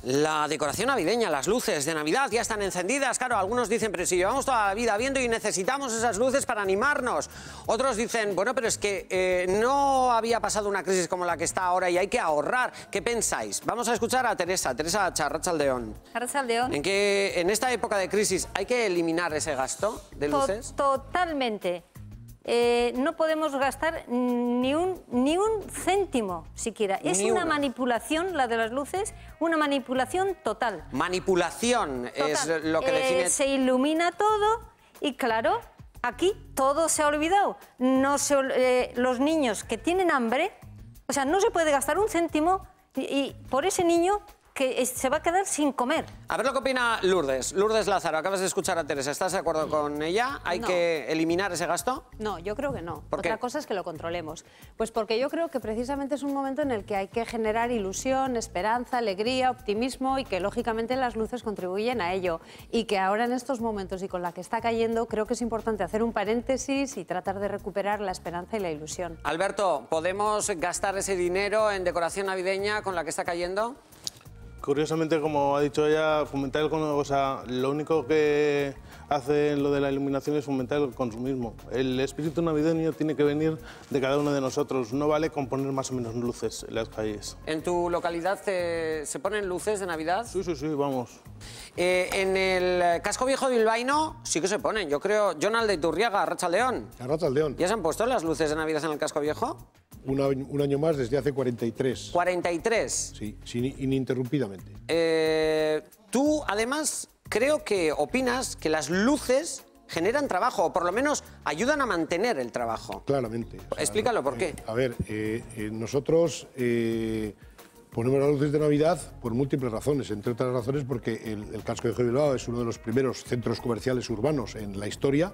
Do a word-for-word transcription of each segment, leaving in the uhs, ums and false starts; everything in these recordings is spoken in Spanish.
La decoración navideña, las luces de Navidad ya están encendidas. Claro, algunos dicen, pero si llevamos toda la vida viendo y necesitamos esas luces para animarnos. Otros dicen, bueno, pero es que eh, no había pasado una crisis como la que está ahora y hay que ahorrar. ¿Qué pensáis? Vamos a escuchar a Teresa, Teresa Arratsaldeon. Arratsaldeon. ¿En que en esta época de crisis hay que eliminar ese gasto de luces? Totalmente. Eh, no podemos gastar ni un, ni un céntimo siquiera. Es Ni una una. manipulación, la de las luces, una manipulación total. Manipulación Total. es lo que Eh, define... Se ilumina todo y claro, aquí todo se ha olvidado. No se, eh, los niños que tienen hambre, o sea, no se puede gastar un céntimo y, y por ese niño que se va a quedar sin comer. A ver lo que opina Lourdes. Lourdes Lázaro, acabas de escuchar a Teresa. ¿Estás de acuerdo con ella? ¿Hay No. que eliminar ese gasto? No, yo creo que no. ¿Por Otra qué? cosa es que lo controlemos. Pues porque yo creo que precisamente es un momento en el que hay que generar ilusión, esperanza, alegría, optimismo y que lógicamente las luces contribuyen a ello. Y que ahora en estos momentos y con la que está cayendo creo que es importante hacer un paréntesis y tratar de recuperar la esperanza y la ilusión. Alberto, ¿podemos gastar ese dinero en decoración navideña con la que está cayendo? Curiosamente, como ha dicho ella, fomentar el consumo, o sea, lo único que hace lo de la iluminación es fomentar el consumismo. El espíritu navideño tiene que venir de cada uno de nosotros. No vale con poner más o menos luces en las calles. ¿En tu localidad eh, se ponen luces de Navidad? Sí, sí, sí, vamos. Eh, en el casco viejo bilbaíno sí que se ponen. Yo creo, Jon Aldaiturriaga, Arratsaldeon. Arratsaldeon. ¿Ya se han puesto las luces de Navidad en el casco viejo? Un año, un año más desde hace cuarenta y tres. cuarenta y tres. Sí, sin, ininterrumpidamente. Eh, tú, además, creo que opinas que las luces generan trabajo, o por lo menos ayudan a mantener el trabajo. Claramente. O sea, Explícalo, ¿por eh, qué? A ver, eh, eh, nosotros eh, ponemos las luces de Navidad por múltiples razones. Entre otras razones porque el, el casco viejo de Bilbao es uno de los primeros centros comerciales urbanos en la historia.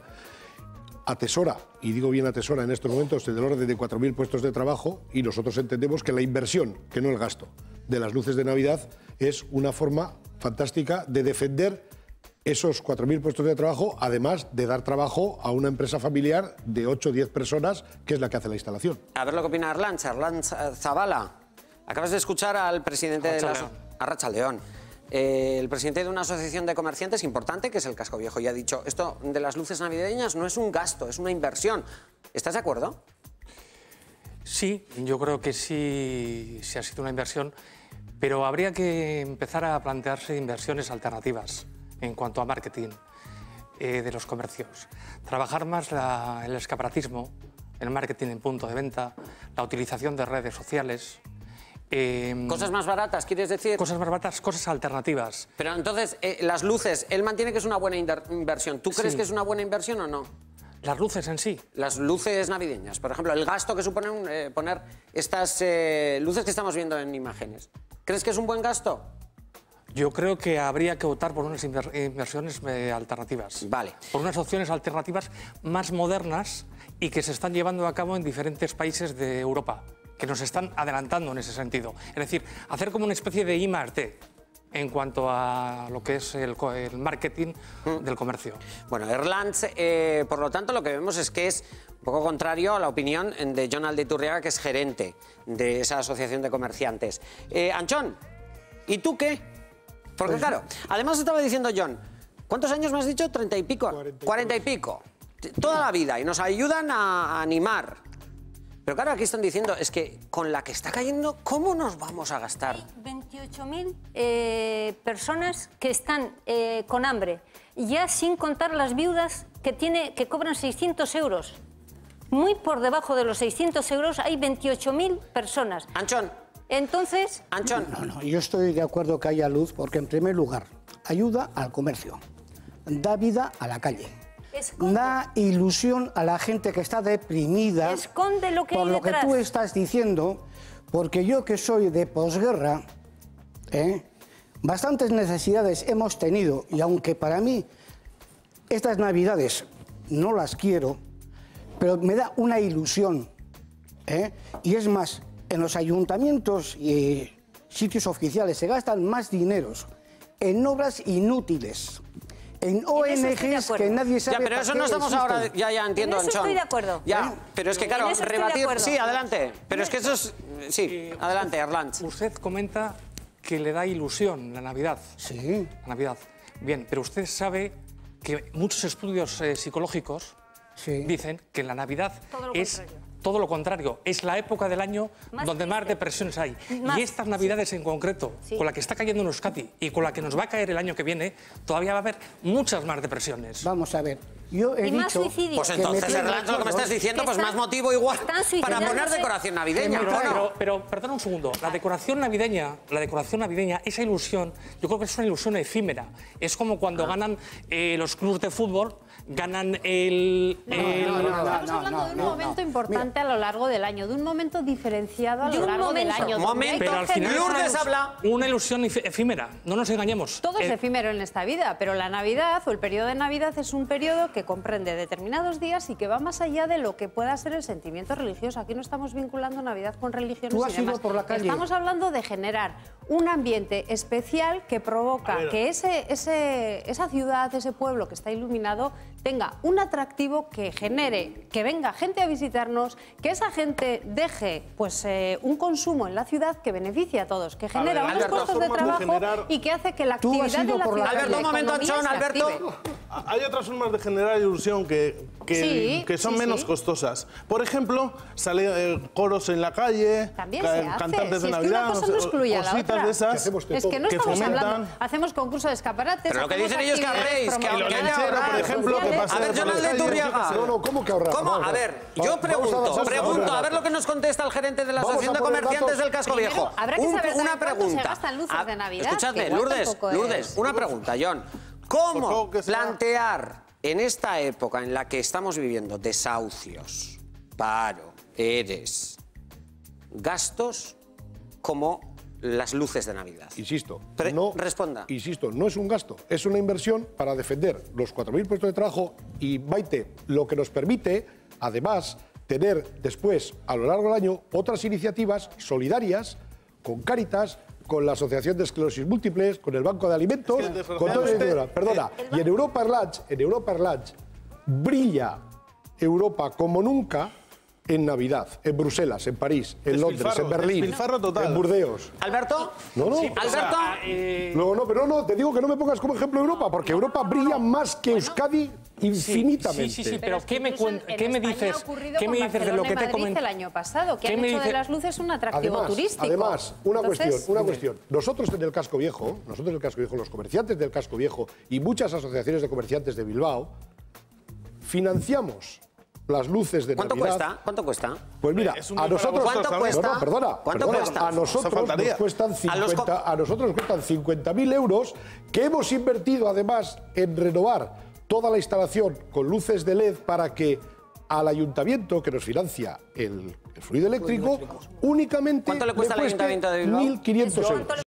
Atesora, y digo bien atesora en estos momentos, del orden de cuatro mil puestos de trabajo, y nosotros entendemos que la inversión, que no el gasto, de las luces de Navidad es una forma fantástica de defender esos cuatro mil puestos de trabajo, además de dar trabajo a una empresa familiar de ocho o diez personas, que es la que hace la instalación. A ver lo que opina Arlanz, Arlanz eh, Zabala. Acabas de escuchar al presidente de la... Arratsaldeon. Eh, el presidente de una asociación de comerciantes importante, que es el Casco Viejo, y ha dicho, esto de las luces navideñas no es un gasto, es una inversión. ¿Estás de acuerdo? Sí, yo creo que sí, sí ha sido una inversión, pero habría que empezar a plantearse inversiones alternativas en cuanto a marketing eh, de los comercios. Trabajar más la, el escaparatismo, el marketing en punto de venta, la utilización de redes sociales. Eh, ¿Cosas más baratas, quieres decir? Cosas más baratas, cosas alternativas. Pero entonces, eh, las luces, él mantiene que es una buena inversión. ¿Tú crees Sí. que es una buena inversión o no? Las luces en sí. Las luces navideñas, por ejemplo, el gasto que supone un, eh, poner estas eh, luces que estamos viendo en imágenes. ¿Crees que es un buen gasto? Yo creo que habría que optar por unas inver- inversiones eh, alternativas. Vale. Por unas opciones alternativas más modernas y que se están llevando a cabo en diferentes países de Europa, que nos están adelantando en ese sentido. Es decir, hacer como una especie de I más D en cuanto a lo que es el, co- el marketing mm. del comercio. Bueno, Erlanz, eh, por lo tanto, lo que vemos es que es un poco contrario a la opinión de Jon Aldaiturriaga, que es gerente de esa asociación de comerciantes. Eh, Anchón, ¿y tú qué? Porque Pues, claro, además estaba diciendo Jon, ¿cuántos años me has dicho? ¿Treinta y pico? Cuarenta y Cuarenta y pico. Toda la vida, y nos ayudan a, a animar. Pero claro, aquí están diciendo, es que con la que está cayendo, ¿cómo nos vamos a gastar? Hay veintiocho mil eh, personas que están eh, con hambre, ya sin contar las viudas que, tiene, que cobran seiscientos euros. Muy por debajo de los seiscientos euros hay veintiocho mil personas. Anchón, Entonces, Anchón. No, no, yo estoy de acuerdo que haya luz porque, en primer lugar, ayuda al comercio, da vida a la calle, esconde, da ilusión a la gente que está deprimida esconde lo que por hay lo que detrás. tú estás diciendo, porque yo que soy de posguerra, ¿eh? bastantes necesidades hemos tenido y aunque para mí estas navidades no las quiero, pero me da una ilusión, ¿eh? y es más, en los ayuntamientos y sitios oficiales se gastan más dineros en obras inútiles, en O En eso N estoy de Ges acuerdo. que nadie sabe Ya, pero para eso qué no estamos existen. ahora... Ya, ya, entiendo, En eso Anchón. estoy de acuerdo. Ya, pero es que, claro, En eso estoy de rebatir... acuerdo. Sí, adelante. Pero es que eso es... Sí, Eh, adelante, Erlanz. Usted comenta que le da ilusión la Navidad. Sí. La Navidad. Bien, pero usted sabe que muchos estudios eh, psicológicos Sí. dicen que la Navidad Todo lo es contrario. todo lo contrario. Es la época del año Más donde más triste. depresiones hay. Más- y estas Navidades en concreto, Sí. con la que está cayendo en Euskadi y con la que nos va a caer el año que viene, todavía va a haber muchas más depresiones. Vamos a ver. Yo he Y más dicho suicidios. Pues que me entonces, tiene Erlanz, lo que me estás todos- diciendo, que pues están- más motivo igual están para suicidándose. poner decoración navideña, Que me ¿o trae- no? Pero, pero, perdona un segundo, la decoración navideña, la decoración navideña, esa ilusión, yo creo que es una ilusión efímera. Es como cuando ganan eh, los clubes de fútbol, ganan el... el- Estamos no, hablando no, de un no, momento no. importante a lo largo del año, de un momento diferenciado a De lo un largo momento. del año. Un donde hay momento. que Pero al final es generar- una Lourdes ilus- habla- una ilusión efe- efímera, no nos engañemos. Todo es Eh, efímero en esta vida, pero la Navidad o el periodo de Navidad es un periodo que comprende determinados días y que va más allá de lo que pueda ser el sentimiento religioso. Aquí no estamos vinculando Navidad con religiones Tú has y demás. ido por la calle. Estamos hablando de generar un ambiente especial que provoca que ese, ese, esa ciudad, ese pueblo que está iluminado, tenga un atractivo que genere que venga gente a visitarnos, que esa gente deje pues, eh, un consumo en la ciudad que beneficia a todos, que genera ver, unos Alberto, puestos de formas de trabajo generar- y que hace que la Tú has actividad ido de la por la ciudad, calle. Alberto, la un momento, economía Anchón, se Alberto. active. Hay otras formas de generar ilusión que, que, Sí, que son sí, menos sí. costosas. Por ejemplo, sale eh, coros en la calle, También ca- se hace. cantantes Si de es que una Navidad, cosa no excluye a la cositas otra. de esas. Que hacemos de Es que todo. no que estamos fomentan- hablando. Hacemos concurso de escaparates. Pero lo que hacemos dicen ellos que actividades ahorréis, que promocionales, aunque haya Lanchero, por ahorrar, ejemplo, que sociales. pasa A ver, por las Jonás de calles, Turriaga. No, no, ¿cómo que ahorrar? ¿Cómo? Vamos A ver, Va- yo vamos a pregunto, dar- pregunto, a ver datos. lo que nos contesta el gerente de la Vamos a Asociación de poner Comerciantes datos. del Casco Primero, Viejo. habrá que Un- saber una también cuánto se pregunta. gastan luces Ah, de Navidad, Escuchadme, que igual Lourdes, tampoco es- Lourdes, una pregunta, John. Por ¿Cómo poco que sea- plantear en esta época en la que estamos viviendo desahucios, paro, eres, gastos como las luces de Navidad? Insisto, Pre- no, responda. Insisto, no es un gasto, es una inversión para defender los cuatro mil puestos de trabajo y, Maite, lo que nos permite, además, tener después, a lo largo del año, otras iniciativas solidarias con Cáritas, con la Asociación de Esclerosis Múltiples, con el Banco de Alimentos, Es que, con todo desgraciadamente, Perdona, y en Europa Airlines, en Europa Airlines brilla Europa como nunca en Navidad, en Bruselas, en París, en Londres, Despilfarro, en Berlín, despilfarro total. en Burdeos. ¿Alberto? No, no. Alberto, eh, No, no, pero no, te digo que no me pongas como ejemplo Europa, porque Europa brilla más que Euskadi infinitamente. Sí, sí, sí, Pero pero es que ¿qué me, incluso cuen- en qué me España dices? ha ocurrido ¿Qué con me dices de lo Barcelona que y te Madrid comento? el año pasado, que ¿Qué han me hecho de dice- las luces un atractivo Además, turístico. además, una Entonces, cuestión, una cuestión. Nosotros en el Casco Viejo, nosotros en el Casco Viejo, los comerciantes del Casco Viejo y muchas asociaciones de comerciantes de Bilbao, financiamos las luces de ¿cuánto Navidad. cuesta? ¿Cuánto cuesta? Pues mira, Es un a bien para nosotros... ¿Cuánto ¿sabes? cuesta? No, no, perdona. ¿Cuánto perdona. cuesta? A nosotros Eso faltaría. nos cuestan A los co- cincuenta, a nosotros nos cuestan cincuenta mil euros que hemos invertido además en renovar toda la instalación con luces de L E D para que al ayuntamiento que nos financia el, el fluido eléctrico únicamente ¿Cuánto le cuesta al cueste Ayuntamiento de Bilbao? mil quinientos euros.